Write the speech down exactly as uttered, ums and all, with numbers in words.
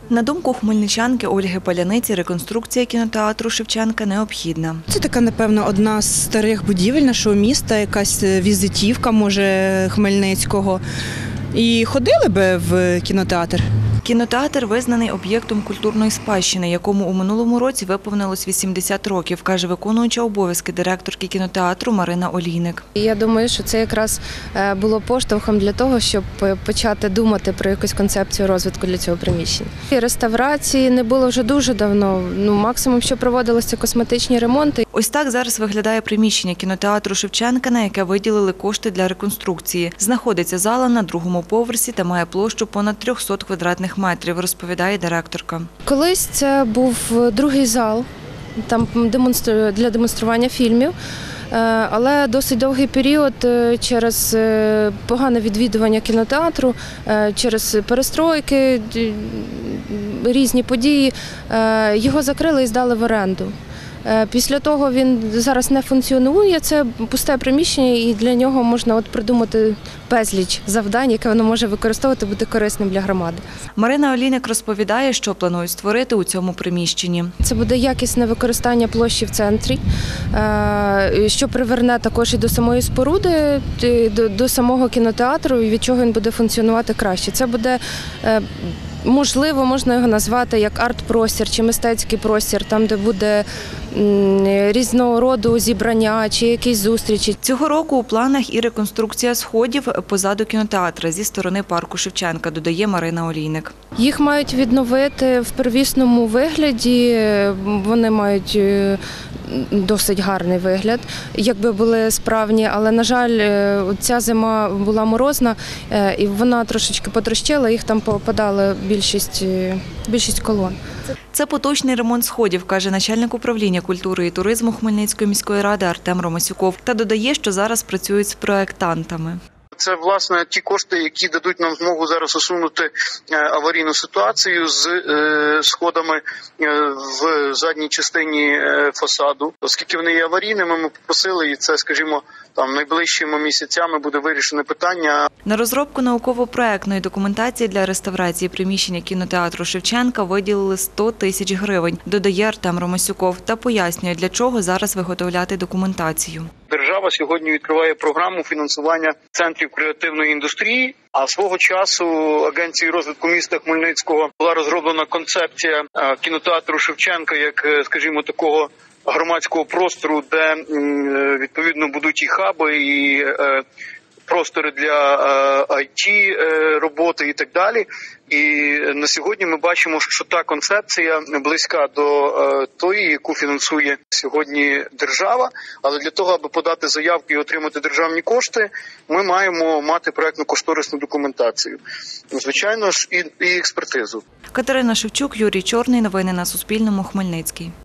На думку хмельничанки Ольги Паляниці, реконструкція кінотеатру Шевченка необхідна. Це така, напевно, одна з старих будівель нашого міста, якась візитівка, може, Хмельницького. І ходили би в кінотеатр. Кінотеатр визнаний об'єктом культурної спадщини, якому у минулому році виповнилось вісімдесят років, каже виконуюча обов'язки директорки кінотеатру Марина Олійник. Я думаю, що це якраз було поштовхом для того, щоб почати думати про якусь концепцію розвитку для цього приміщення. І реставрації не було вже дуже давно. Ну, максимум, що проводилися косметичні ремонти. Ось так зараз виглядає приміщення кінотеатру Шевченка, на яке виділили кошти для реконструкції. Знаходиться зала на другому поверсі та має площу понад триста квадратних метрів, розповідає директорка. Колись це був другий зал там для демонстрування фільмів, але досить довгий період через погане відвідування кінотеатру, через перестройки, різні події, його закрили і здали в оренду. Після того він зараз не функціонує, це пусте приміщення і для нього можна от придумати безліч завдань, яке воно може використовувати, бути корисним для громади. Марина Олійник розповідає, що планують створити у цьому приміщенні. Це буде якісне використання площі в центрі, що приверне також і до самої споруди, до самого кінотеатру, і від чого він буде функціонувати краще. Це буде, можливо, можна його назвати як арт-простір чи мистецький простір, там, де буде різного роду зібрання чи якісь зустрічі. Цього року у планах і реконструкція сходів позаду кінотеатра зі сторони парку Шевченка, додає Марина Олійник. Їх мають відновити в первісному вигляді, вони мають досить гарний вигляд, якби були справні, але, на жаль, ця зима була морозна і вона трошечки потрощила, їх там попадали більшість, більшість колон. Це поточний ремонт сходів, каже начальник управління культури і туризму Хмельницької міської ради Артем Ромасюков. Та додає, що зараз працюють з проєктантами. Це, власне, ті кошти, які дадуть нам змогу зараз усунути аварійну ситуацію з сходами в задній частині фасаду. Оскільки вони є аварійними, ми попросили, і це, скажімо, там найближчими місяцями буде вирішене питання. На розробку науково-проектної документації для реставрації приміщення кінотеатру Шевченка виділили сто тисяч гривень, додає Артем Ромасюков, та пояснює, для чого зараз виготовляти документацію. Держава сьогодні відкриває програму фінансування центрів креативної індустрії, а свого часу Агенцією розвитку міста Хмельницького була розроблена концепція кінотеатру Шевченка як, скажімо, такого громадського простору, де відповідно будуть і хаби, і простори для ай ті роботи і так далі. І на сьогодні ми бачимо, що та концепція близька до тої, яку фінансує сьогодні держава. Але для того, аби подати заявки і отримати державні кошти, ми маємо мати проектно-кошторисну документацію. Звичайно ж, і, і експертизу. Катерина Шевчук, Юрій Чорний. Новини на Суспільному. Хмельницький.